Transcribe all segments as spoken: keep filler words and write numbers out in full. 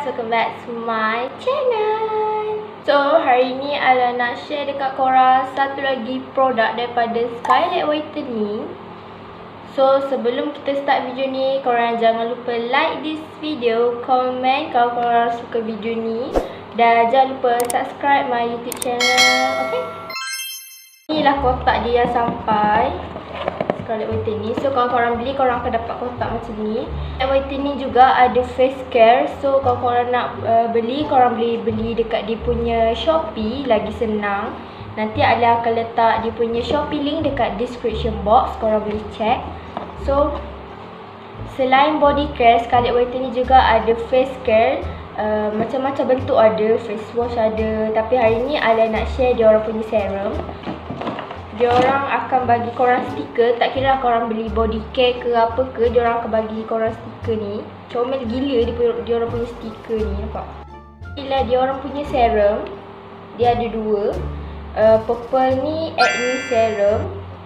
welcome back to my channel. So, hari ni Ala nak share dekat korang satu lagi produk daripada Skylight Whitening. So, sebelum kita start video ni, korang jangan lupa like this video, comment kalau korang suka video ni, dan jangan lupa subscribe my YouTube channel, okay? Inilah kotak dia yang sampai Skylight Whitening. So kalau korang beli, korang akan dapat kotak macam ni. Skylight Whitening juga ada face care. So kalau korang nak uh, beli, korang boleh beli dekat dia punya Shopee, lagi senang. Nanti Ala akan letak dia punya Shopee link dekat description box, korang boleh check. So selain body care, Skylight Whitening juga ada face care. uh, Macam-macam bentuk ada, face wash ada. Tapi hari ni Ala nak share dia orang punya serum. Diorang akan bagi korang stiker, tak kira korang beli body care ke apa ke, diorang akan bagi korang stiker ni. Comel gila dia punya, diorang punya stiker ni, nampak? Inilah diorang punya serum. Dia ada dua. uh, Purple ni acne serum.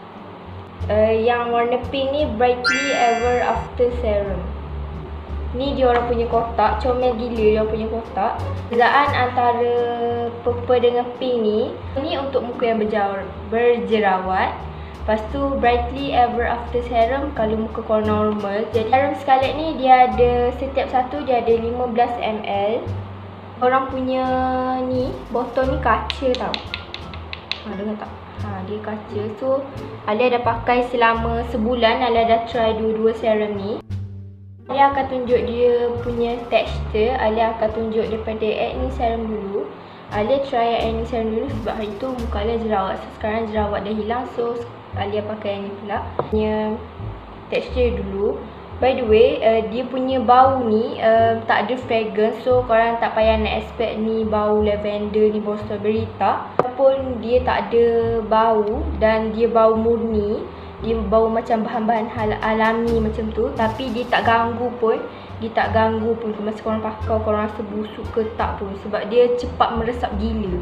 uh, Yang warna pink ni brightly ever after serum. Ni diorang punya kotak, comel gila diorang punya kotak. Perbezaan antara purple dengan pink ni, ni untuk muka yang berjerawat, berjerawat. Lepas tu brightly ever after serum kalau muka korang normal. Jadi serum Skylight ni dia ada, setiap satu dia ada lima belas mililiter. Orang punya ni, botol ni kaca tau. Ha, dengar tak? Ha, dia kaca. So Alia dah pakai selama sebulan. Alia dah try dua-dua serum ni. Alia akan tunjuk dia punya texture. Alia akan tunjuk daripada acne serum dulu. Alia try acne serum dulu sebab hari tu muka Alia jerawat. So sekarang jerawat dah hilang, so Alia pakai yang ni pula. Punya texture dulu. By the way, uh, dia punya bau ni uh, tak ada fragrance. So korang tak payah nak expect ni bau lavender, ni bau strawberry, tak. Walaupun dia tak ada bau dan dia bau murni, dia bau macam bahan-bahan alami macam tu, tapi dia tak ganggu pun. Dia tak ganggu pun masa korang pakai, korang rasa busuk ke tak pun, sebab dia cepat meresap gila.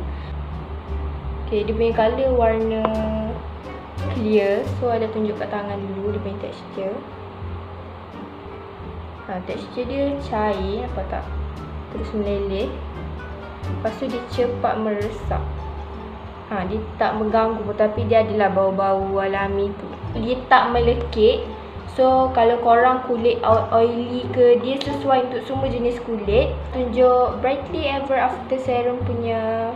Okay, dia punya colour warna clear. So ada tunjuk kat tangan dulu dia punya texture. Ha, texture dia cair, nampak tak? Terus meleleh. Lepas tu dia cepat meresap. Ha, dia tak mengganggu pun, tapi dia adalah bau-bau alami tu. Dia tak melekit. So kalau korang kulit oily ke, dia sesuai untuk semua jenis kulit. Tunjuk brightly ever after serum punya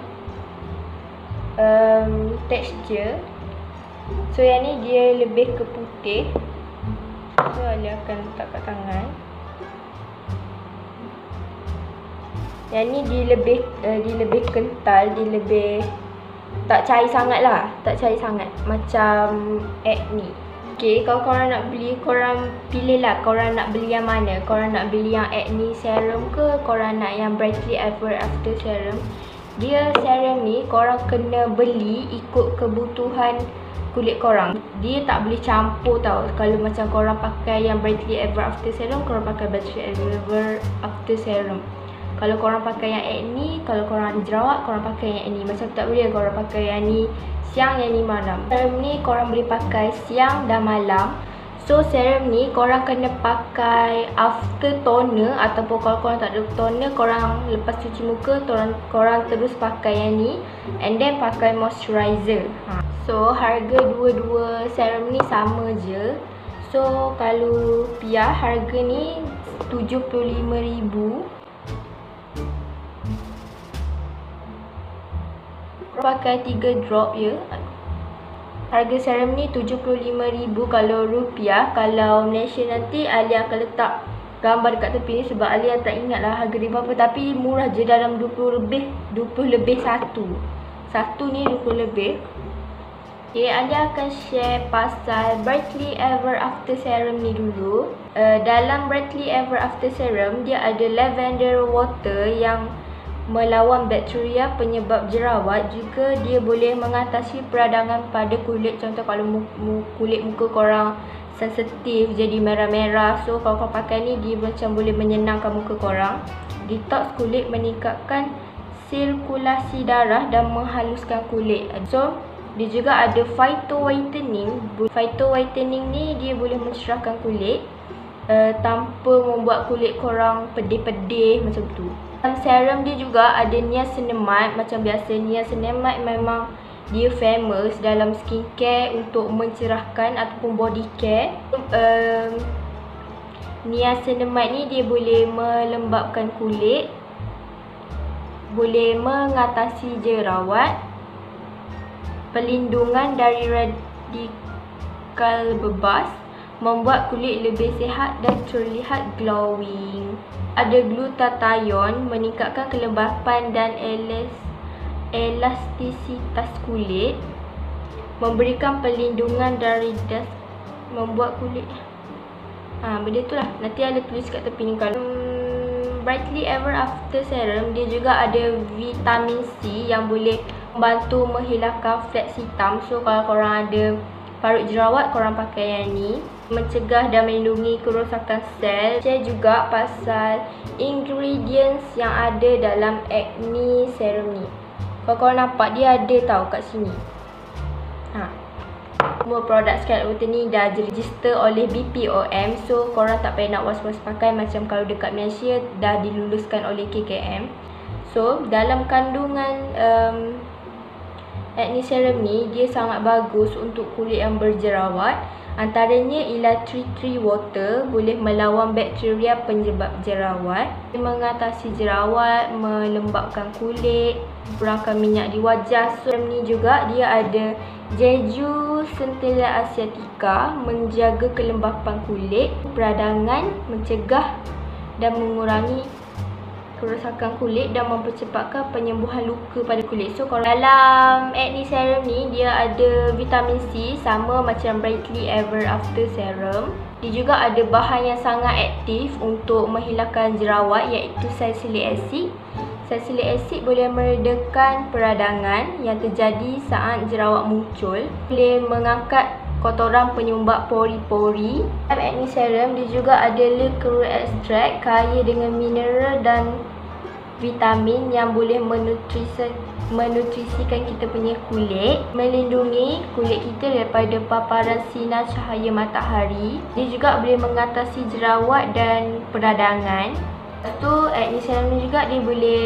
um, texture. So yang ni dia lebih ke putih. So Alia akan letak kat tangan. Yang ni dia lebih uh, dia lebih kental, dia lebih tak cair sangat lah, tak cair sangat macam acne. Okay, kalau korang nak beli, korang pilih lah korang nak beli yang mana. Korang nak beli yang acne serum ke, korang nak yang brightly ever after serum. Dia serum ni korang kena beli ikut kebutuhan kulit korang. Dia tak boleh campur tau. Kalau macam korang pakai yang brightly ever after serum, korang pakai brightly ever after serum. Kalau korang pakai yang acne, kalau korang ada jerawat, korang pakai yang acne. Macam tak boleh korang pakai yang ni siang, yang ni malam. Serum ni korang boleh pakai siang dan malam. So serum ni korang kena pakai after toner, ataupun kalau korang tak ada toner, korang lepas cuci muka, korang, korang terus pakai yang ni, and then pakai moisturizer. ha. So harga dua-dua serum ni sama je. So kalau Pia, harga ni tujuh puluh lima ribu. Pakai tiga drop je. Harga serum ni tujuh puluh lima ribu kalau rupiah. Kalau Malaysia nanti Alia akan letak gambar dekat tepi ni, sebab Alia tak ingat lah harga dia berapa. Tapi murah je, dalam dua puluh lebih. dua puluh lebih satu. Satu ni dua puluh lebih. Okay, Alia akan share pasal brightly ever after serum ni dulu. uh, Dalam brightly ever after serum, dia ada lavender water yang melawan bakteria penyebab jerawat. Juga dia boleh mengatasi peradangan pada kulit. Contoh kalau mu mu kulit muka korang sensitif, jadi merah-merah, so kalau korang pakai ni, dia macam boleh menyenangkan muka korang. Detox kulit, meningkatkan sirkulasi darah dan menghaluskan kulit. So dia juga ada phyto whitening. Phyto whitening ni dia boleh mencerahkan kulit uh, tanpa membuat kulit korang pedih-pedih macam tu. Dalam serum dia juga ada niacinamide. Macam biasa, niacinamide memang dia famous dalam skincare untuk mencerahkan ataupun body care. Um, niacinamide ni dia boleh melembabkan kulit, boleh mengatasi jerawat, perlindungan dari radikal bebas, membuat kulit lebih sihat dan terlihat glowing. Ada glutathione, meningkatkan kelembapan dan elas elastisitas kulit, memberikan perlindungan dari das, membuat kulit ha, benda tu lah. Nanti ada tulis kat tepi ni. Kalau hmm, Brightly Ever After Serum, dia juga ada vitamin C yang boleh membantu menghilangkan fleks hitam. So kalau korang ada parut jerawat, korang pakai yang ni. Mencegah dan melindungi kerosakan sel. Share juga pasal ingredients yang ada dalam acne serum ni. Kalau korang nampak, dia ada tau kat sini. Ha. Semua produk Scarlett Whitaker ni dah register oleh B P O M. So korang tak payah nak was-was pakai. Macam kalau dekat Malaysia dah diluluskan oleh K K M. So dalam kandungan um, acne serum ni, dia sangat bagus untuk kulit yang berjerawat. Antaranya ialah tea tree water, boleh melawan bakteria penyebab jerawat, mengatasi jerawat, melembabkan kulit, kurangkan minyak di wajah. So ni juga dia ada Jeju Centella Asiatica, menjaga kelembapan kulit, peradangan, mencegah dan mengurangi kerosakan kulit dan mempercepatkan penyembuhan luka pada kulit. So kalau dalam acne serum ni, dia ada vitamin C sama macam Brightly Ever After Serum. Dia juga ada bahan yang sangat aktif untuk menghilangkan jerawat, iaitu salicylic acid. Salicylic acid boleh meredakan peradangan yang terjadi saat jerawat muncul, boleh mengangkat kotoran penyumbat pori-pori. Dalam acne serum dia juga ada lecure extract, kaya dengan mineral dan vitamin yang boleh menutrisi, menutrisikan kita punya kulit, melindungi kulit kita daripada paparan sinar cahaya matahari. Dia juga boleh mengatasi jerawat dan peradangan. Lepas tu acne serum ni juga dia boleh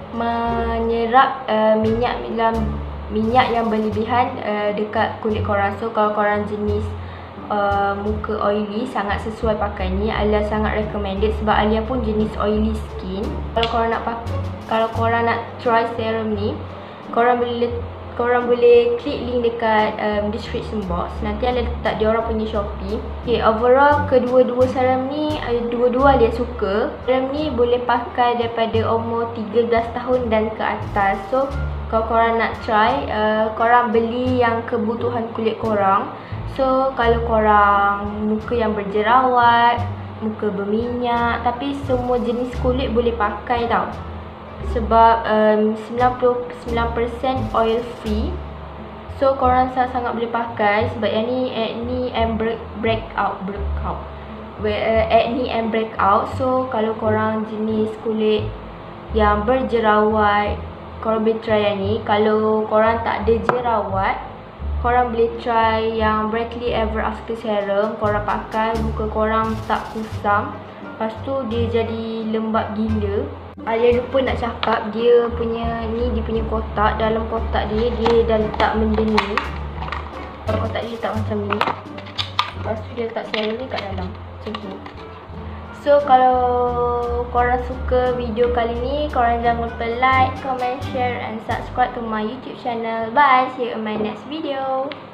menyerap uh, minyak dalam minyak yang berlebihan uh, dekat kulit korang. So kalau korang jenis uh, muka oily, sangat sesuai pakai ni. Alia sangat recommended sebab Alia pun jenis oily skin. Kalau korang nak kalau korang nak try serum ni, korang boleh korang boleh klik link dekat um, description box. Nanti Alia letak dia orang punya Shopee. Okay, overall kedua-dua serum ni, dua-dua Alia suka. Serum ni boleh pakai daripada umur tiga belas tahun dan ke atas. So kalau korang nak try, uh, korang beli yang kebutuhan kulit korang. So kalau korang muka yang berjerawat, muka berminyak, tapi semua jenis kulit boleh pakai tau. Sebab um, sembilan puluh sembilan peratus oil free. So korang sangat-sangat boleh pakai. Sebab yang ni acne and break, breakout breakout uh, acne and breakout. So kalau korang jenis kulit yang berjerawat, korang boleh try yang ni. Kalau korang tak ada jerawat, korang boleh try yang Brightly Ever After Serum. Korang pakai, muka korang tak kusam, lepas tu dia jadi lembab gila. Alia lupa nak cakap, dia punya ni, dia punya kotak. Dalam kotak dia, dia dah letak benda ni. Dalam kotak dia letak macam ni. Lepas tu dia letak serum ni kat dalam, macam tu. So kalau korang suka video kali ni, korang jangan lupa like, comment, share and subscribe to my YouTube channel. Bye, see you in my next video.